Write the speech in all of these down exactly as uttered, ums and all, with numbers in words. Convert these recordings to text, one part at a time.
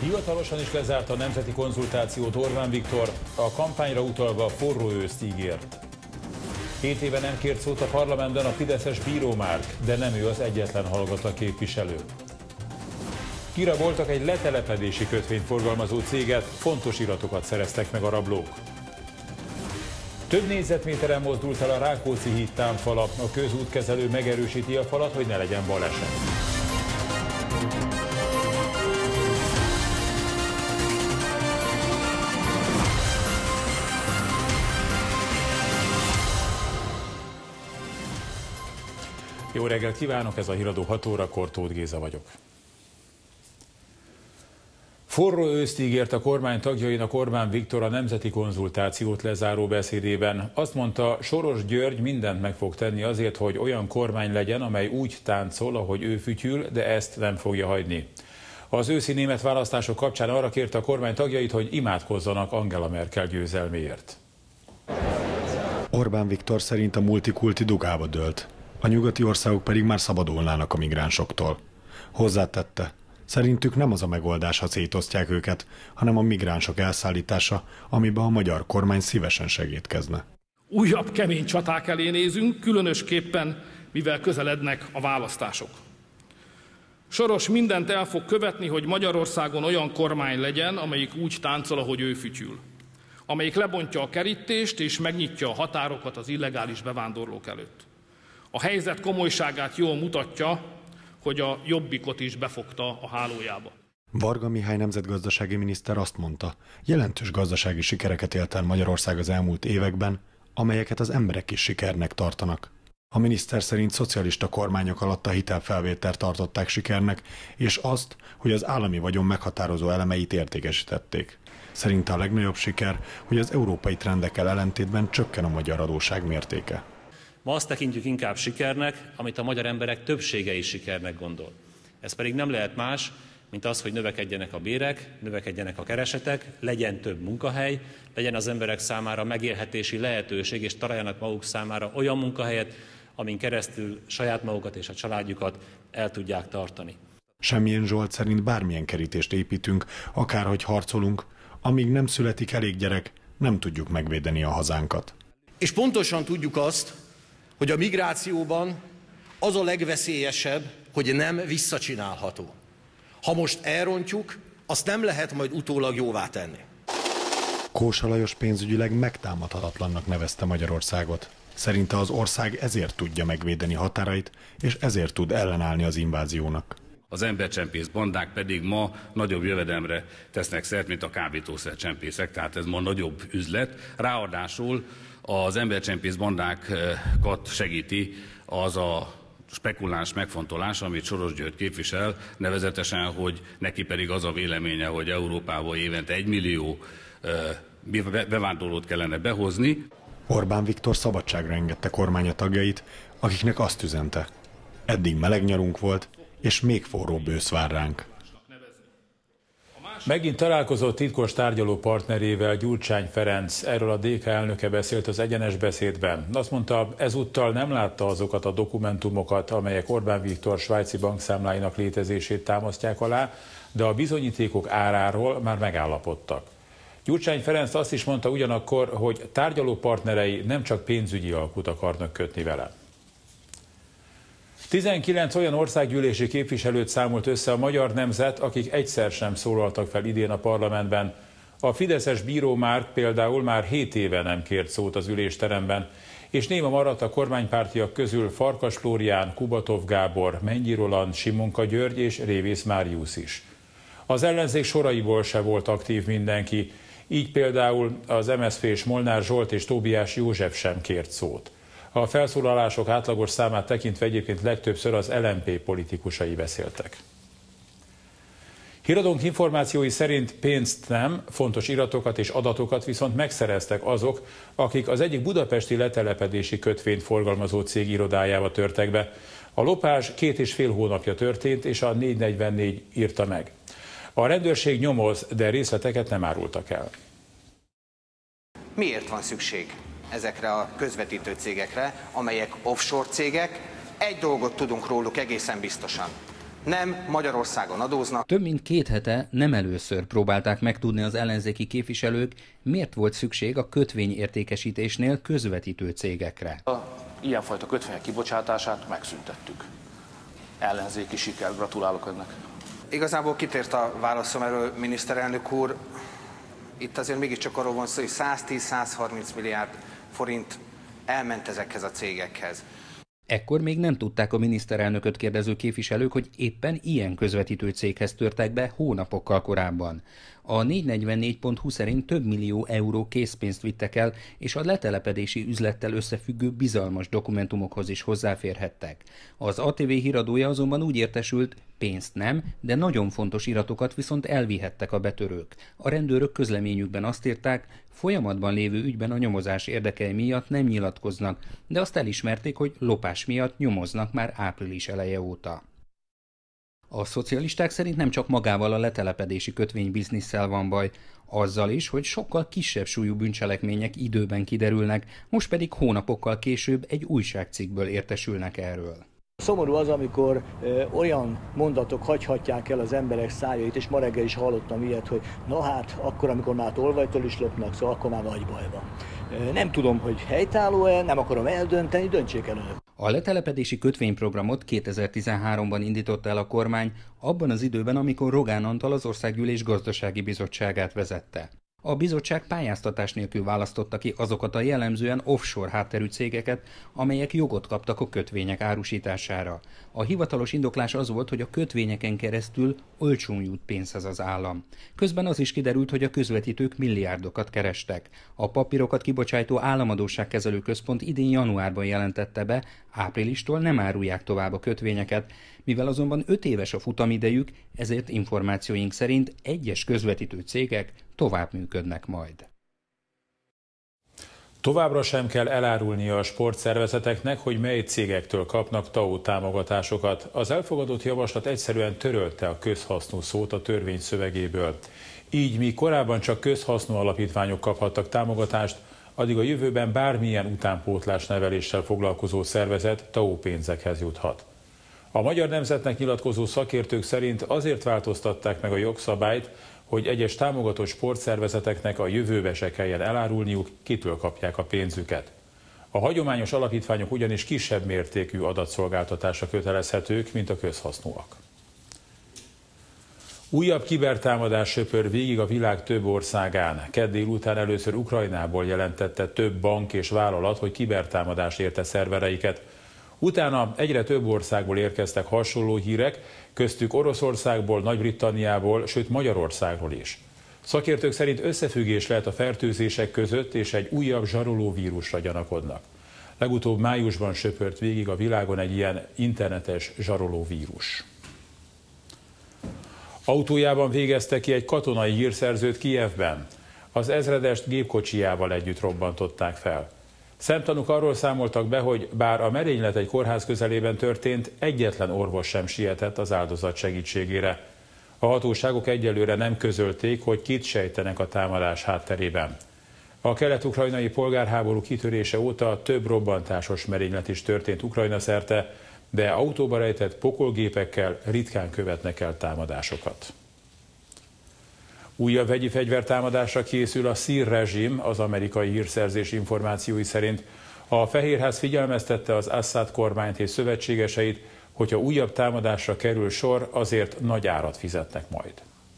Hivatalosan is lezárta a nemzeti konzultációt Orbán Viktor, a kampányra utalva forró őszt ígért. Hét éve nem kért szót a parlamentben a fideszes Bíró Márk, de nem ő az egyetlen hallgatta képviselő. Kiraboltak egy letelepedési kötvényt forgalmazó céget, fontos iratokat szereztek meg a rablók. Több négyzetméteren mozdult el a Rákóczi híd támfala, a közútkezelő megerősíti a falat, hogy ne legyen baleset. Jó reggelt kívánok, ez a Híradó hat órakor, Tóth Géza vagyok. Forró őszt ígért a kormány tagjainak Orbán Viktor a nemzeti konzultációt lezáró beszédében. Azt mondta, Soros György mindent meg fog tenni azért, hogy olyan kormány legyen, amely úgy táncol, ahogy ő fütyül, de ezt nem fogja hagyni. Az őszi német választások kapcsán arra kérte a kormány tagjait, hogy imádkozzanak Angela Merkel győzelméért. Orbán Viktor szerint a multikulti dugába dőlt, a nyugati országok pedig már szabadulnának a migránsoktól. Hozzátette, szerintük nem az a megoldás, ha szétosztják őket, hanem a migránsok elszállítása, amiben a magyar kormány szívesen segítkezne. Újabb kemény csaták elé nézünk, különösképpen, mivel közelednek a választások. Soros mindent el fog követni, hogy Magyarországon olyan kormány legyen, amelyik úgy táncol, ahogy ő fütyül. Amelyik lebontja a kerítést és megnyitja a határokat az illegális bevándorlók előtt. A helyzet komolyságát jól mutatja, hogy a Jobbikot is befogta a hálójába. Varga Mihály nemzetgazdasági miniszter azt mondta, jelentős gazdasági sikereket élt el Magyarország az elmúlt években, amelyeket az emberek is sikernek tartanak. A miniszter szerint szocialista kormányok alatt a hitelfelvételt tartották sikernek, és azt, hogy az állami vagyon meghatározó elemeit értékesítették. Szerinte a legnagyobb siker, hogy az európai trendekkel ellentétben csökken a magyar adósság mértéke. Ma azt tekintjük inkább sikernek, amit a magyar emberek többsége is sikernek gondol. Ez pedig nem lehet más, mint az, hogy növekedjenek a bérek, növekedjenek a keresetek, legyen több munkahely, legyen az emberek számára megélhetési lehetőség, és találjanak maguk számára olyan munkahelyet, amin keresztül saját magukat és a családjukat el tudják tartani. Semmilyen Zsolt szerint bármilyen kerítést építünk, akárhogy harcolunk, amíg nem születik elég gyerek, nem tudjuk megvédeni a hazánkat. És pontosan tudjuk azt, hogy a migrációban az a legveszélyesebb, hogy nem visszacsinálható. Ha most elrontjuk, azt nem lehet majd utólag jóvá tenni. Kósa Lajos pénzügyileg megtámadhatatlannak nevezte Magyarországot. Szerinte az ország ezért tudja megvédeni határait, és ezért tud ellenállni az inváziónak. Az embercsempész bandák pedig ma nagyobb jövedelemre tesznek szert, mint a kábítószercsempészek, tehát ez ma nagyobb üzlet. Ráadásul az embercsempész bandákat segíti az a spekuláns megfontolás, amit Soros György képvisel, nevezetesen, hogy neki pedig az a véleménye, hogy Európából évente egy millió bevándorlót kellene behozni. Orbán Viktor szabadságra engedte kormánya tagjait, akiknek azt üzente. Eddig meleg nyarunk volt, és még forróbb ősz vár ránk. Megint találkozott titkos tárgyaló partnerével Gyurcsány Ferenc, erről a dé ká elnöke beszélt az Egyenes Beszédben. Azt mondta, ezúttal nem látta azokat a dokumentumokat, amelyek Orbán Viktor svájci bankszámláinak létezését támasztják alá, de a bizonyítékok áráról már megállapodtak. Gyurcsány Ferenc azt is mondta ugyanakkor, hogy tárgyaló partnerei nem csak pénzügyi alkut akarnak kötni vele. tizenkilenc olyan országgyűlési képviselőt számolt össze a Magyar Nemzet, akik egyszer sem szólaltak fel idén a parlamentben. A fideszes Bíró Márk például már hét éve nem kért szót az ülésteremben, és néma maradt a kormánypártiak közül Farkas Flórián, Kubatov Gábor, Mennyi Roland, Simonka György és Révész Máriusz is. Az ellenzék soraiból se volt aktív mindenki, így például az em es zé pés Molnár Zsolt és Tóbiás József sem kért szót. A felszólalások átlagos számát tekintve egyébként legtöbbször az el em pé politikusai beszéltek. Híradónk információi szerint pénzt nem, fontos iratokat és adatokat viszont megszereztek azok, akik az egyik budapesti letelepedési kötvényt forgalmazó cég irodájába törtek be. A lopás két és fél hónapja történt, és a négy negyvennégy írta meg. A rendőrség nyomoz, de részleteket nem árultak el. Miért van szükség ezekre a közvetítő cégekre, amelyek offshore cégek? Egy dolgot tudunk róluk egészen biztosan. nem Magyarországon adóznak. Több mint két hete nem először próbálták megtudni az ellenzéki képviselők, miért volt szükség a kötvényértékesítésnél közvetítő cégekre. A ilyenfajta kötvények kibocsátását megszüntettük. Ellenzéki siker, gratulálok önnek. Igazából kitért a válaszom erről, miniszterelnök úr. Itt azért mégiscsak arról van szó, hogy száztíz-százharminc milliárd forint elment ezekhez a cégekhez. Ekkor még nem tudták a miniszterelnököt kérdező képviselők, hogy éppen ilyen közvetítő céghez törtek be hónapokkal korábban. A négyszáznegyvennégy pont hu szerint több millió euró készpénzt vittek el, és a letelepedési üzlettel összefüggő bizalmas dokumentumokhoz is hozzáférhettek. Az á té vé híradója azonban úgy értesült, pénzt nem, de nagyon fontos iratokat viszont elvihettek a betörők. A rendőrök közleményükben azt írták, folyamatban lévő ügyben a nyomozás érdekei miatt nem nyilatkoznak, de azt elismerték, hogy lopás miatt nyomoznak már április eleje óta. A szocialisták szerint nem csak magával a letelepedési kötvénybizniszsel van baj, azzal is, hogy sokkal kisebb súlyú bűncselekmények időben kiderülnek, most pedig hónapokkal később egy újságcikkből értesülnek erről. Szomorú az, amikor ö, olyan mondatok hagyhatják el az emberek szájait, és ma reggel is hallottam ilyet, hogy na hát, akkor, amikor már tolvajtól is lopnak, szóval akkor már nagy baj van. Ö, nem tudom, hogy helytálló-e, nem akarom eldönteni, döntsék el önök. A letelepedési kötvényprogramot kétezer-tizenháromban indította el a kormány, abban az időben, amikor Rogán Antal az Országgyűlés Gazdasági Bizottságát vezette. A bizottság pályáztatás nélkül választotta ki azokat a jellemzően offshore hátterű cégeket, amelyek jogot kaptak a kötvények árusítására. A hivatalos indoklás az volt, hogy a kötvényeken keresztül olcsón jut pénzhez az állam. Közben az is kiderült, hogy a közvetítők milliárdokat kerestek. A papírokat kibocsátó államadósságkezelő központ idén januárban jelentette be, áprilistól nem árulják tovább a kötvényeket, mivel azonban öt éves a futamidejük, ezért információink szerint egyes közvetítő cégek tovább működnek majd. Továbbra sem kell elárulnia a sportszervezeteknek, hogy mely cégektől kapnak té á o támogatásokat. Az elfogadott javaslat egyszerűen törölte a közhasznú szót a törvény szövegéből. Így, míg korábban csak közhasznú alapítványok kaphattak támogatást, addig a jövőben bármilyen utánpótlás neveléssel foglalkozó szervezet té á o pénzekhez juthat. A Magyar Nemzetnek nyilatkozó szakértők szerint azért változtatták meg a jogszabályt, hogy egyes támogatott sportszervezeteknek a jövőbe se kelljen elárulniuk, kitől kapják a pénzüket. A hagyományos alapítványok ugyanis kisebb mértékű adatszolgáltatásra kötelezhetők, mint a közhasznúak. Újabb kibertámadás söpör végig a világ több országán. Kedd délután először Ukrajnából jelentette több bank és vállalat, hogy kibertámadás érte szervereiket. Utána egyre több országból érkeztek hasonló hírek, köztük Oroszországból, Nagy-Britanniából, sőt Magyarországról is. Szakértők szerint összefüggés lehet a fertőzések között, és egy újabb zsaroló vírusra gyanakodnak. Legutóbb májusban söpört végig a világon egy ilyen internetes zsaroló vírus. Autójában végezte ki egy katonai hírszerzőt Kijevben. Az ezredest gépkocsijával együtt robbantották fel. Szemtanúk arról számoltak be, hogy bár a merénylet egy kórház közelében történt, egyetlen orvos sem sietett az áldozat segítségére. A hatóságok egyelőre nem közölték, hogy kit sejtenek a támadás hátterében. A kelet-ukrajnai polgárháború kitörése óta több robbantásos merénylet is történt Ukrajna szerte, de autóba rejtett pokolgépekkel ritkán követnek el támadásokat. Újabb vegyi fegyvertámadásra készül a szír rezsim, az amerikai hírszerzés információi szerint. A Fehérház figyelmeztette az Assad kormányt és szövetségeseit, hogyha újabb támadásra kerül sor, azért nagy árat fizetnek majd.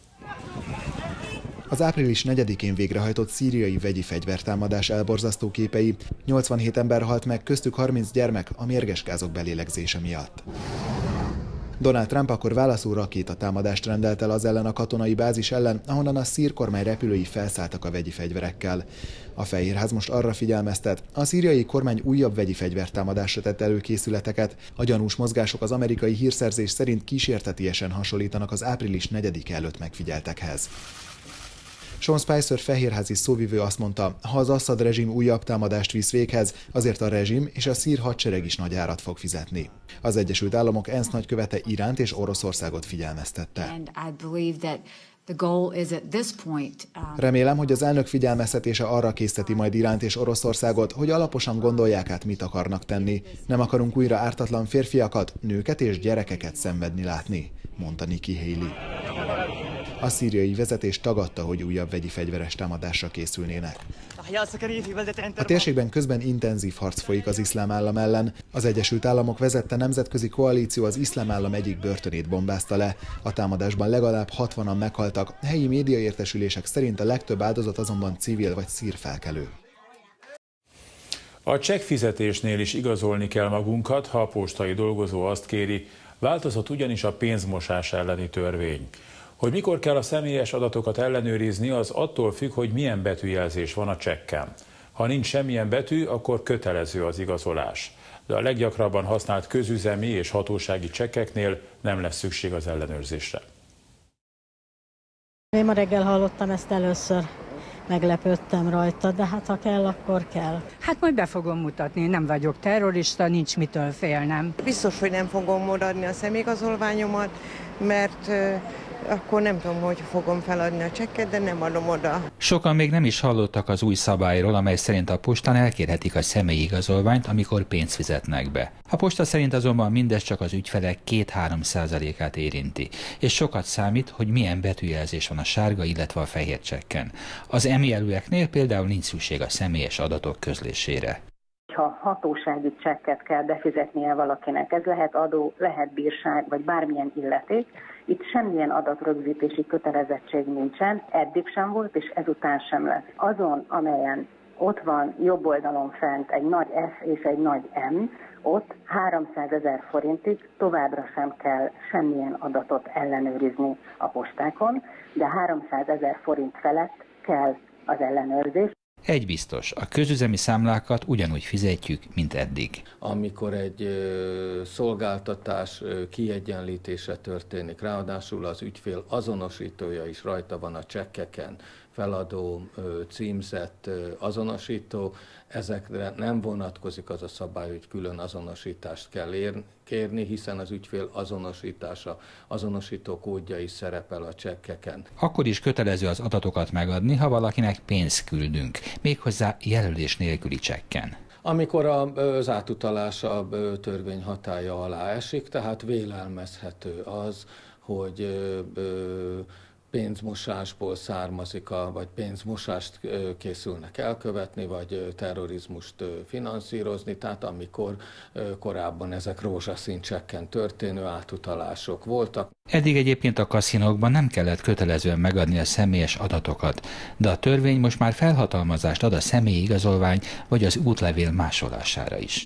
Az április negyedikén végrehajtott szíriai vegyi fegyvertámadás elborzasztó képei. nyolcvanhét ember halt meg, köztük harminc gyermek a mérges gázok belélegzése miatt. Donald Trump akkor válaszul rakétatámadást rendelt el az ellen a katonai bázis ellen, ahonnan a szír kormány repülői felszálltak a vegyi fegyverekkel. A Fehérház most arra figyelmeztet, a szíriai kormány újabb vegyi fegyvertámadásra tett előkészületeket. A gyanús mozgások az amerikai hírszerzés szerint kísértetiesen hasonlítanak az április negyedike előtt megfigyeltekhez. Sean Spicer fehérházi szóvivő azt mondta, ha az Assad rezsim újabb támadást visz véghez, azért a rezsim és a szír hadsereg is nagy árat fog fizetni. Az Egyesült Államok ENSZ nagykövete Iránt és Oroszországot figyelmeztette. Remélem, hogy az elnök figyelmeztetése arra készteti majd Iránt és Oroszországot, hogy alaposan gondolják át, mit akarnak tenni. Nem akarunk újra ártatlan férfiakat, nőket és gyerekeket szenvedni látni, mondta Nikki Haley. A szíriai vezetés tagadta, hogy újabb vegyi fegyveres támadásra készülnének. A térségben közben intenzív harc folyik az iszlám állam ellen. Az Egyesült Államok vezette nemzetközi koalíció az iszlám állam egyik börtönét bombázta le. A támadásban legalább hatvanan meghaltak, helyi médiaértesülések szerint a legtöbb áldozat azonban civil vagy szírfelkelő. A csekkfizetésnél is igazolni kell magunkat, ha a postai dolgozó azt kéri. Változott ugyanis a pénzmosás elleni törvény. Hogy mikor kell a személyes adatokat ellenőrizni, az attól függ, hogy milyen betűjelzés van a csekken. Ha nincs semmilyen betű, akkor kötelező az igazolás. De a leggyakrabban használt közüzemi és hatósági csekkeknél nem lesz szükség az ellenőrzésre. Én ma reggel hallottam ezt először, meglepődtem rajta, de hát ha kell, akkor kell. Hát majd be fogom mutatni, nem vagyok terrorista, nincs mitől félnem. Biztos, hogy nem fogom odaadni a személyigazolványomat, mert akkor nem tudom, hogy fogom feladni a csekket, de nem adom oda. Sokan még nem is hallottak az új szabályról, amely szerint a postán elkérhetik a személyigazolványt, amikor pénzt fizetnek be. A posta szerint azonban mindez csak az ügyfelek két-három százalékát érinti, és sokat számít, hogy milyen betűjelzés van a sárga, illetve a fehér csekken. Az emjelűeknél például nincs szükség a személyes adatok közlésére. Ha hatósági csekket kell befizetnie valakinek, ez lehet adó, lehet bírság, vagy bármilyen illeték, itt semmilyen adatrögzítési kötelezettség nincsen, eddig sem volt, és ezután sem lesz. Azon, amelyen ott van jobb oldalon fent egy nagy F és egy nagy M, ott háromszázezer forintig továbbra sem kell semmilyen adatot ellenőrizni a postákon, de háromszázezer forint felett kell az ellenőrzés. Egy biztos, a közüzemi számlákat ugyanúgy fizetjük, mint eddig. Amikor egy ö, szolgáltatás ö, kiegyenlítése történik, ráadásul az ügyfél azonosítója is rajta van a csekkeken, feladó, ö, címzett ö, azonosító, ezekre nem vonatkozik az a szabály, hogy külön azonosítást kell ér, kérni, hiszen az ügyfél azonosítása, azonosító kódja is szerepel a csekkeken. Akkor is kötelező az adatokat megadni, ha valakinek pénzt küldünk, méghozzá jelölés nélküli csekken. Amikor az átutalás a törvény hatálya alá esik, tehát vélelmezhető az, hogy pénzmosásból származik, a, vagy pénzmosást készülnek elkövetni, vagy terrorizmust finanszírozni, tehát amikor korábban ezek rózsaszín csekken történő átutalások voltak. Eddig egyébként a kaszinókban nem kellett kötelezően megadni a személyes adatokat, de a törvény most már felhatalmazást ad a személyi igazolvány vagy az útlevél másolására is.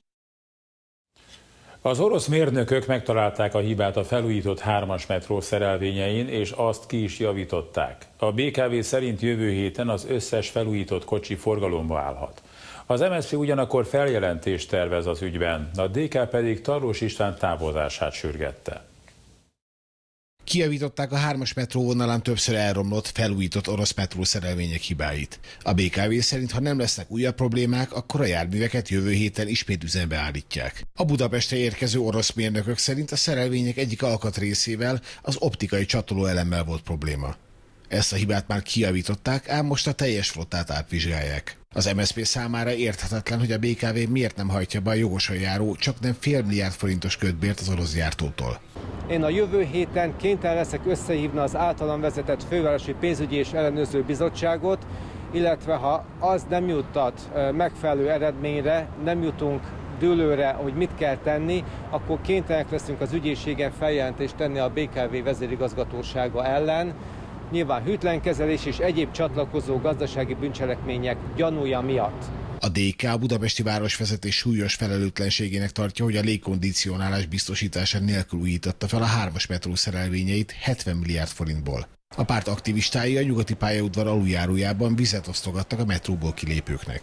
Az orosz mérnökök megtalálták a hibát a felújított hármas metró szerelvényein, és azt ki is javították. A bé ká vé szerint jövő héten az összes felújított kocsi forgalomba állhat. Az em es zé pé ugyanakkor feljelentést tervez az ügyben, a dé ká pedig Tarlós István távozását sürgette. Kijavították a hármas metró vonalán többször elromlott, felújított orosz metró szerelvények hibáit. A bé ká vé szerint, ha nem lesznek újabb problémák, akkor a járműveket jövő héten ismét üzembe állítják. A Budapestre érkező orosz mérnökök szerint a szerelvények egyik alkatrészével, az optikai csatolóelemmel volt probléma. Ezt a hibát már kijavították, ám most a teljes flottát átvizsgálják. Az em es zé pé számára érthetetlen, hogy a bé ká vé miért nem hajtja be a jogosan járó, csak nem fél milliárd forintos kötbért az orosz gyártótól. Én a jövő héten kénytelen leszek összehívni az általam vezetett fővárosi pénzügyi és ellenőrző bizottságot, illetve ha az nem juttat megfelelő eredményre, nem jutunk dőlőre, hogy mit kell tenni, akkor kénytelenek leszünk az ügyészségen feljelentést tenni a bé ká vé vezérigazgatósága ellen. Nyilván hűtlenkezelés és egyéb csatlakozó gazdasági bűncselekmények gyanúja miatt. A dé ká budapesti városvezetés súlyos felelőtlenségének tartja, hogy a légkondicionálás biztosítása nélkül újította fel a hármas metró szerelvényeit hetven milliárd forintból. A párt aktivistái a nyugati pályaudvar aluljárójában vizet osztogattak a metróból kilépőknek. A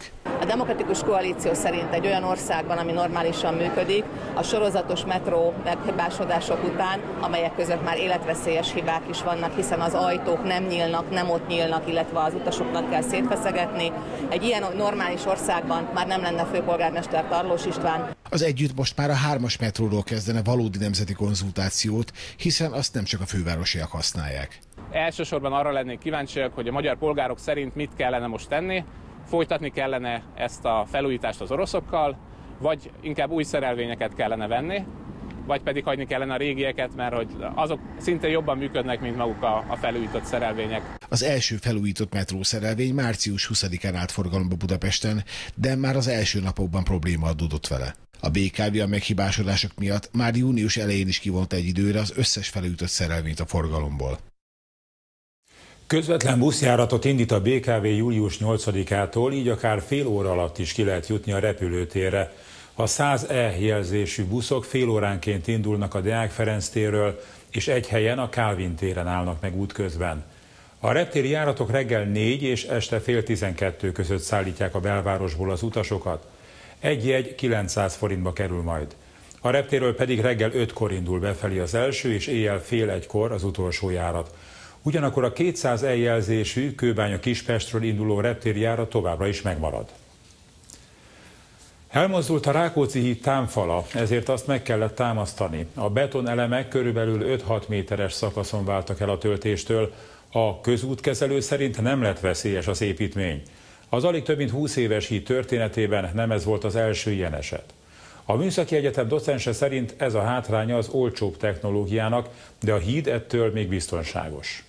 demokratikus koalíció szerint egy olyan országban, ami normálisan működik, a sorozatos metró meghibásodások után, amelyek között már életveszélyes hibák is vannak, hiszen az ajtók nem nyílnak, nem ott nyílnak, illetve az utasoknak kell szétfeszegetni. Egy ilyen normális országban már nem lenne főpolgármester Tarlós István. Az együtt most már a hármas metróról kezdene valódi nemzeti konzultációt, hiszen azt nem csak a fővárosiak használják. Elsősorban arra lennék kíváncsiak, hogy a magyar polgárok szerint mit kellene most tenni. Folytatni kellene ezt a felújítást az oroszokkal, vagy inkább új szerelvényeket kellene venni, vagy pedig hagyni kellene a régieket, mert hogy azok szinte jobban működnek, mint maguk a, a felújított szerelvények. Az első felújított metrószerelvény március huszadikán állt forgalomba Budapesten, de már az első napokban probléma adódott vele. A bé ká vé a meghibásodások miatt már június elején is kivonta egy időre az összes felújított szerelvényt a forgalomból. Közvetlen buszjáratot indít a bé ká vé július nyolcadikától, így akár fél óra alatt is ki lehet jutni a repülőtérre. A száz E jelzésű buszok fél óránként indulnak a Deák Ferenc térről, és egy helyen a Kálvin téren állnak meg útközben. A reptéri járatok reggel négy és este fél tizenkettő között szállítják a belvárosból az utasokat. Egy jegy kilencszáz forintba kerül majd. A reptérről pedig reggel ötkor indul befelé az első, és éjjel fél egykor az utolsó járat. Ugyanakkor a kétszáz E jelzésű Kőbánya-Kispestről induló reptéri járat továbbra is megmarad. Elmozdult a Rákóczi híd támfala, ezért azt meg kellett támasztani. A betonelemek körülbelül öt-hat méteres szakaszon váltak el a töltéstől. A közútkezelő szerint nem lett veszélyes az építmény. Az alig több mint húsz éves híd történetében nem ez volt az első ilyen eset. A Műszaki Egyetem docense szerint ez a hátránya az olcsóbb technológiának, de a híd ettől még biztonságos.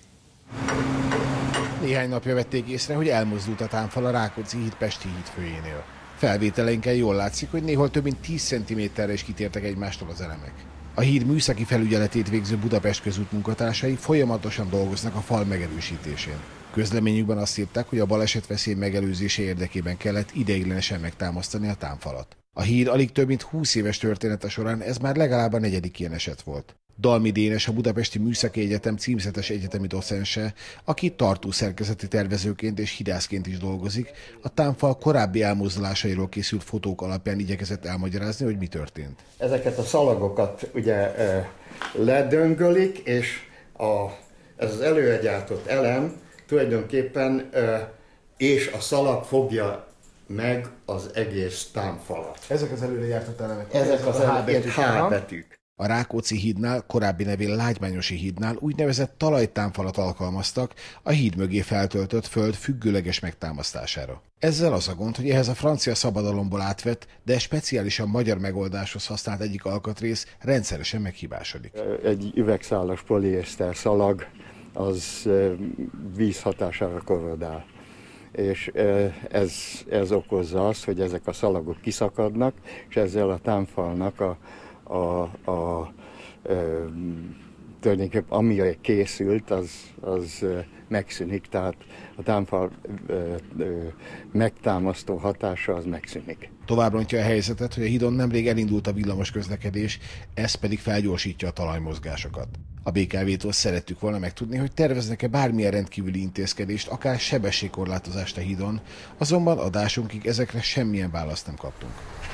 Néhány napja vették észre, hogy elmozdult a támfal a Rákóczi híd Pesti hídfőjénél. Felvételeinken jól látszik, hogy néhol több mint tíz centiméterre is kitértek egymástól az elemek. A híd műszaki felügyeletét végző Budapest Közút munkatársai folyamatosan dolgoznak a fal megerősítésén. Közleményükben azt írták, hogy a balesetveszély megelőzése érdekében kellett ideiglenesen megtámasztani a támfalat. A híd alig több mint húsz éves története során ez már legalább a negyedik ilyen eset volt. Dalmi Dénes, a Budapesti Műszaki Egyetem címzetes egyetemi docense, aki tartószerkezeti tervezőként és hidászként is dolgozik, a támfal korábbi elmozdulásairól készült fotók alapján igyekezett elmagyarázni, hogy mi történt. Ezeket a szalagokat ugye ledöngölik, és a, ez az előregyártott elem tulajdonképpen és a szalag fogja meg az egész támfalat. Ezek az előregyártott elemek? Ezek az H betűk. A Rákóczi hídnál, korábbi nevén Lágymányosi hídnál úgynevezett talajtámfalat alkalmaztak a híd mögé feltöltött föld függőleges megtámasztására. Ezzel az a gond, hogy ehhez a francia szabadalomból átvett, de speciálisan magyar megoldáshoz használt egyik alkatrész rendszeresen meghibásodik. Egy üvegszálas poliészter szalag az víz hatására korrodál. És ez, ez okozza azt, hogy ezek a szalagok kiszakadnak, és ezzel a támfalnak a A, a, a, tulajdonképpen ami készült, az, az megszűnik, tehát a támfal ö, ö, megtámasztó hatása az megszűnik. Tovább rontja a helyzetet, hogy a hídon nemrég elindult a villamos közlekedés, ez pedig felgyorsítja a talajmozgásokat. A bé ká vé-től szerettük volna megtudni, hogy terveznek-e bármilyen rendkívüli intézkedést, akár sebességkorlátozást a hídon, azonban adásunkig ezekre semmilyen választ nem kaptunk.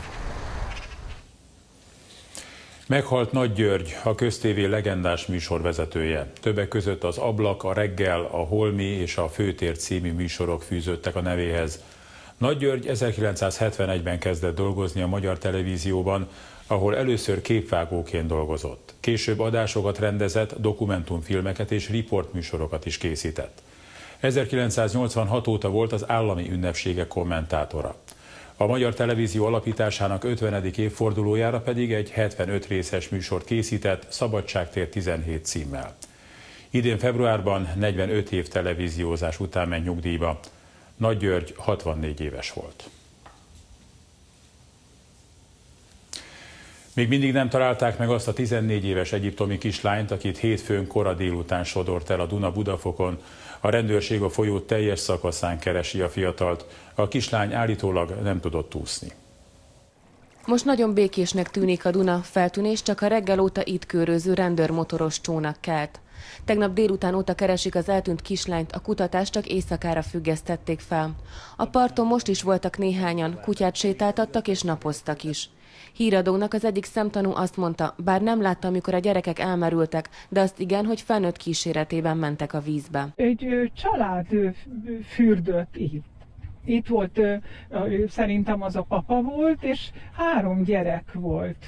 Meghalt Nagy György, a Köztévé legendás műsorvezetője. Többek között az Ablak, a Reggel, a Holmi és a Főtér című műsorok fűződtek a nevéhez. Nagy György ezerkilencszázhetvenegyben kezdett dolgozni a Magyar Televízióban, ahol először képvágóként dolgozott. Később adásokat rendezett, dokumentumfilmeket és riportműsorokat is készített. ezerkilencszáznyolcvanhat óta volt az állami ünnepségek kommentátora. A Magyar Televízió alapításának ötvenedik évfordulójára pedig egy hetvenöt részes műsort készített, Szabadságtér tizenhét címmel. Idén februárban negyvenöt év televíziózás után ment nyugdíjba. Nagy György hatvannégy éves volt. Még mindig nem találták meg azt a tizennégy éves egyiptomi kislányt, akit hétfőn kora délután sodort el a Duna-Budafokon. A rendőrség a folyó teljes szakaszán keresi a fiatalt. A kislány állítólag nem tudott úszni. Most nagyon békésnek tűnik a Duna, feltűnés csak a reggel óta itt köröző rendőrmotoros csónak kelt. Tegnap délután óta keresik az eltűnt kislányt, a kutatást csak éjszakára függesztették fel. A parton most is voltak néhányan, kutyát sétáltattak és napoztak is. Híradónak az egyik szemtanú azt mondta, bár nem látta, amikor a gyerekek elmerültek, de azt igen, hogy felnőtt kíséretében mentek a vízbe. Egy család fürdött itt. Itt volt, szerintem az a papa volt, és három gyerek volt,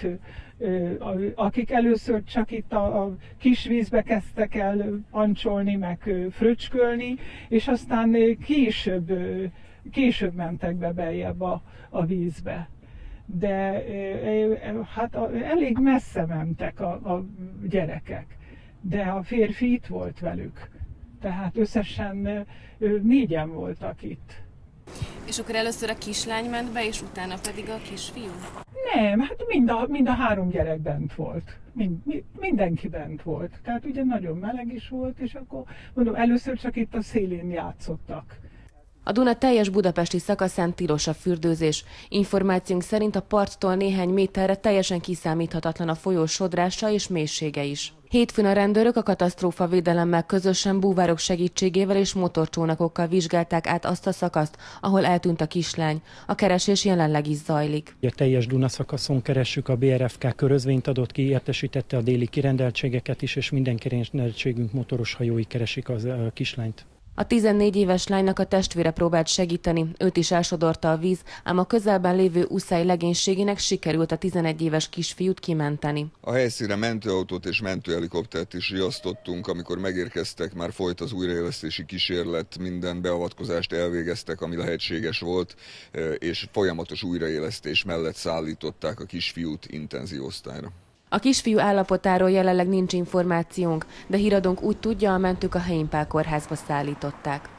akik először csak itt a kis vízbe kezdtek el pancsolni, meg fröcskölni, és aztán később, később mentek be beljebb a, a vízbe. De hát elég messze mentek a, a gyerekek, de a férfi itt volt velük. Tehát összesen négyen voltak itt. És akkor először a kislány ment be, és utána pedig a kisfiú? Nem, hát mind a, mind a három gyerek bent volt. Mind, mindenki bent volt. Tehát ugye nagyon meleg is volt, és akkor mondom, először csak itt a szélén játszottak. A Duna teljes budapesti szakaszán tilos a fürdőzés. Információnk szerint a parttól néhány méterre teljesen kiszámíthatatlan a folyó sodrása és mélysége is. Hétfőn a rendőrök a katasztrófavédelemmel közösen búvárok segítségével és motorcsónakokkal vizsgálták át azt a szakaszt, ahol eltűnt a kislány. A keresés jelenleg is zajlik. A teljes Duna szakaszon keressük, a bé er ef ká körözvényt adott ki, értesítette a déli kirendeltségeket is, és minden kirendeltségünk motoros hajói keresik a kislányt. A tizennégy éves lánynak a testvére próbált segíteni, őt is elsodorta a víz, ám a közelben lévő Uszály legénységének sikerült a tizenegy éves kisfiút kimenteni. A helyszínre mentőautót és mentőhelikoptert is riasztottunk, amikor megérkeztek, már folyt az újraélesztési kísérlet, minden beavatkozást elvégeztek, ami lehetséges volt, és folyamatos újraélesztés mellett szállították a kisfiút intenzív osztályra. A kisfiú állapotáról jelenleg nincs információnk, de híradónk úgy tudja, a mentők a Helyén Pál kórházba szállították.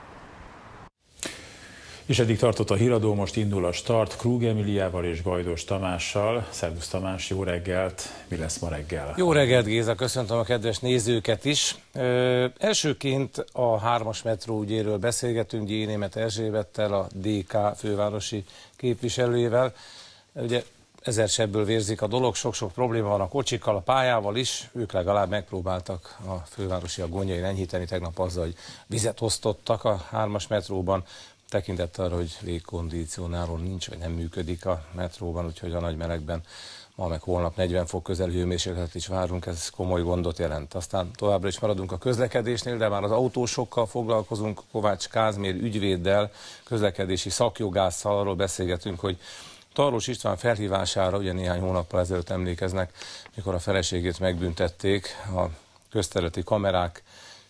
És eddig tartott a híradó, most indul a start Krug Emiliával és Gajdos Tamással. Szervusz Tamás, jó reggelt, mi lesz ma reggel? Jó reggelt Géza, köszöntöm a kedves nézőket is. Ö, elsőként a hármas metró ügyéről beszélgetünk G. Németh Erzsébettel, a dé ká fővárosi képviselőjével. Ugye ezer sebből vérzik a dolog, sok-sok probléma van a kocsikkal, a pályával is, ők legalább megpróbáltak a fővárosiak gondjain enyhíteni tegnap azzal, hogy vizet osztottak a hármas metróban, tekintettel arra, hogy légkondicionáló nincs, vagy nem működik a metróban, úgyhogy a nagy melegben ma meg holnap negyven fok közel hőmérsékletet is várunk, ez komoly gondot jelent. Aztán továbbra is maradunk a közlekedésnél, de már az autósokkal foglalkozunk, Kovács Kázmér ügyvéddel, közlekedési szakjogásszal, arról beszélgetünk, hogy Tarlós István felhívására, ugye néhány hónappal ezelőtt emlékeznek, mikor a feleségét megbüntették a közterületi kamerák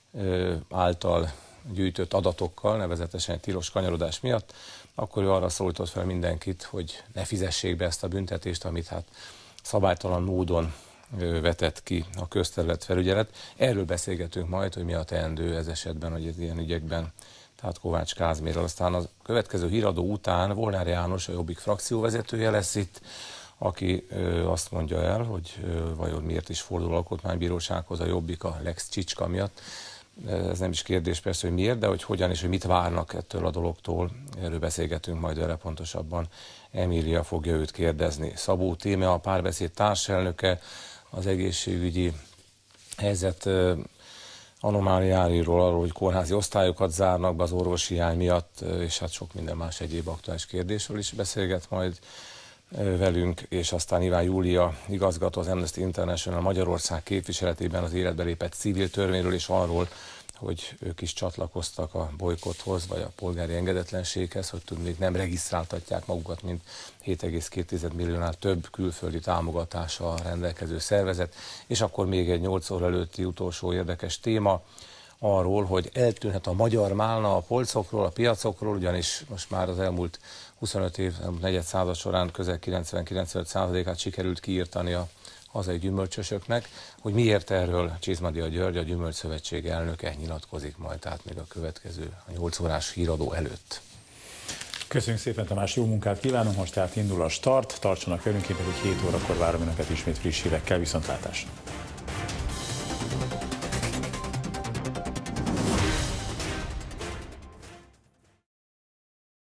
által gyűjtött adatokkal, nevezetesen egy tilos kanyarodás miatt, akkor ő arra szólított fel mindenkit, hogy ne fizessék be ezt a büntetést, amit hát szabálytalan módon vetett ki a közterületfelügyelet. Erről beszélgetünk majd, hogy mi a teendő ez esetben, hogy ez ilyen ügyekben, tehát Kovács Kázmérrel. Aztán a következő híradó után Volnár János, a Jobbik frakcióvezetője lesz itt, aki ö, azt mondja el, hogy ö, vajon miért is fordul alkotmánybírósághoz a Jobbik a Lex Csicska miatt. Ez nem is kérdés persze, hogy miért, de hogy hogyan és hogy mit várnak ettől a dologtól. Erről beszélgetünk majd vele pontosabban. Emília fogja őt kérdezni. Szabó Tíme, a Párbeszéd társelnöke, az egészségügyi helyzet anomáliáiról, arról, hogy kórházi osztályokat zárnak be az orvosi hiány miatt, és hát sok minden más egyéb aktuális kérdésről is beszélget majd velünk, és aztán Iván Júlia igazgató, az Amnesty International Magyarország képviseletében az életbe lépett civil törvényről, és arról, hogy ők is csatlakoztak a bolykotthoz, vagy a polgári engedetlenséghez, hogy tudnék nem regisztráltatják magukat, mint hét egész két milliónál több külföldi támogatással rendelkező szervezet. És akkor még egy nyolc óra előtti utolsó érdekes téma arról, hogy eltűnhet a magyar málna a polcokról, a piacokról, ugyanis most már az elmúlt huszonöt év, negyed század során közel kilencven-kilencvenöt százalékát sikerült kiírtani a hazai gyümölcsösöknek. Hogy miért, erről Csizmadia György, a Gyümölcsszövetség elnöke nyilatkozik majd, tehát még a következő a nyolc órás híradó előtt. Köszönjük szépen Tamás, jó munkát kívánunk, most tehát indul a start, tartsanak velünk, én pedig hét órakor várom önöket ismét friss hírekkel, viszontlátásra.